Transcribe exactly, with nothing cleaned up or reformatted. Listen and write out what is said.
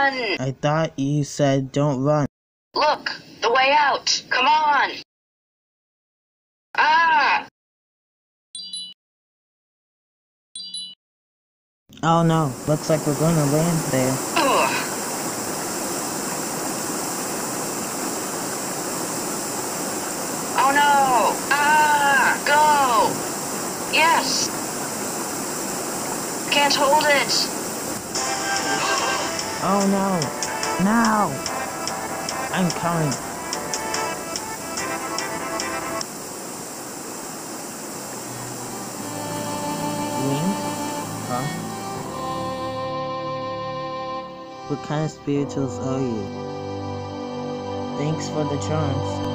Run! I thought you said don't run. Look, the way out. Come on. Ah! Oh no, looks like we're gonna land there. Ugh. Oh no! Ah! Go! Yes! Can't hold it! Oh no! No! I'm coming. Wing? Huh? What kind of spirituals are you? Thanks for the charms.